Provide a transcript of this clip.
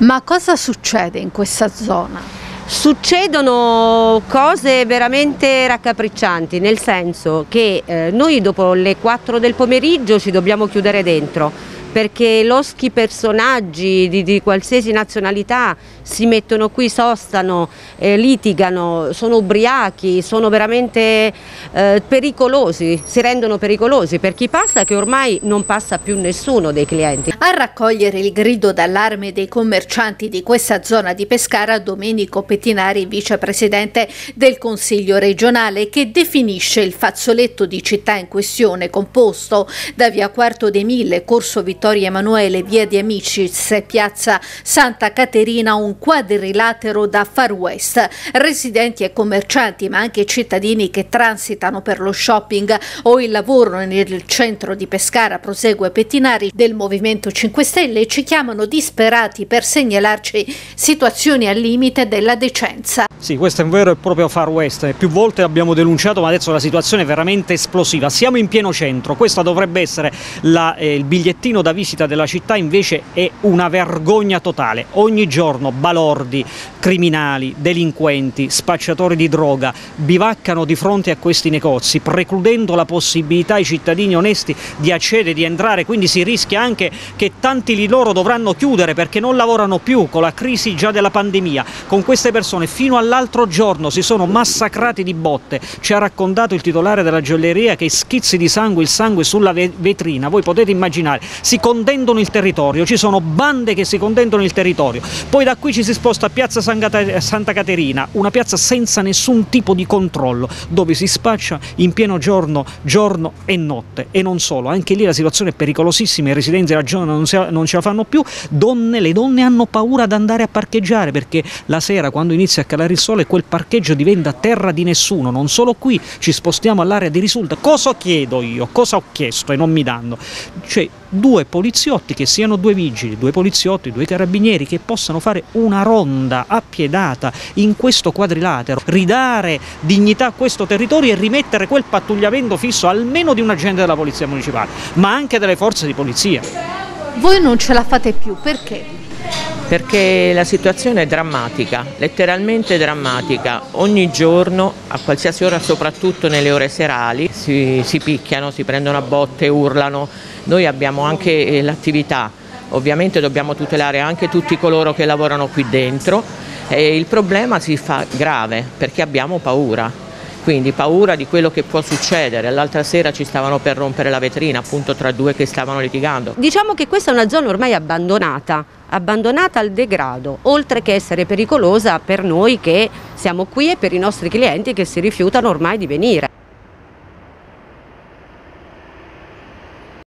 Ma cosa succede in questa zona? Succedono cose veramente raccapriccianti, nel senso che noi dopo le 4 del pomeriggio ci dobbiamo chiudere dentro, perché loschi personaggi di qualsiasi nazionalità si mettono qui, sostano, litigano, sono ubriachi, sono veramente pericolosi, si rendono pericolosi per chi passa, che ormai non passa più nessuno dei clienti. A raccogliere il grido d'allarme dei commercianti di questa zona di Pescara, Domenico Pettinari, vicepresidente del Consiglio regionale, che definisce il fazzoletto di città in questione, composto da via Quarto dei Mille, corso Vittorio Emanuele, via di Amicis e piazza Santa Caterina, un quadrilatero da Far West. Residenti e commercianti, ma anche cittadini che transitano per lo shopping o il lavoro nel centro di Pescara, prosegue Pettinari del Movimento 5 Stelle, ci chiamano disperati per segnalarci situazioni al limite della decenza. Sì, questo è un vero e proprio Far West, più volte abbiamo denunciato, ma adesso la situazione è veramente esplosiva. Siamo in pieno centro, questo dovrebbe essere il bigliettino da visita della città, invece è una vergogna totale. Ogni giorno balordi, criminali, delinquenti, spacciatori di droga bivaccano di fronte a questi negozi, precludendo la possibilità ai cittadini onesti di accedere, di entrare, quindi si rischia anche che tanti di loro dovranno chiudere perché non lavorano più con la crisi già della pandemia. Con queste persone fino all'altro giorno si sono massacrati di botte. Ci ha raccontato il titolare della gioielleria che schizzi di sangue, il sangue sulla vetrina, voi potete immaginare, si contendono il territorio, ci sono bande che si contendono il territorio. Poi da qui ci si sposta a piazza Santa Caterina, una piazza senza nessun tipo di controllo, dove si spaccia in pieno giorno e notte. E non solo, anche lì la situazione è pericolosissima, i residenti della zona non ce la fanno più, le donne hanno paura ad andare a parcheggiare, perché la sera, quando inizia a calare il sole, quel parcheggio diventa terra di nessuno. Non solo qui, ci spostiamo all'area di Risulta. Cosa chiedo io? Cosa ho chiesto e non mi danno? Cioè, 2 poliziotti, che siano 2 vigili, 2 poliziotti, 2 carabinieri, che possano fare una ronda appiedata in questo quadrilatero, ridare dignità a questo territorio e rimettere quel pattugliamento fisso almeno di un agente della polizia municipale, ma anche delle forze di polizia. Voi non ce la fate più, perché? Perché la situazione è drammatica, letteralmente drammatica. Ogni giorno, a qualsiasi ora, soprattutto nelle ore serali, si picchiano, si prendono a botte, urlano. Noi abbiamo anche l'attività, ovviamente dobbiamo tutelare anche tutti coloro che lavorano qui dentro, e il problema si fa grave perché abbiamo paura. Quindi paura di quello che può succedere. L'altra sera ci stavano per rompere la vetrina, appunto, tra 2 che stavano litigando. Diciamo che questa è una zona ormai abbandonata al degrado, oltre che essere pericolosa per noi che siamo qui e per i nostri clienti che si rifiutano ormai di venire.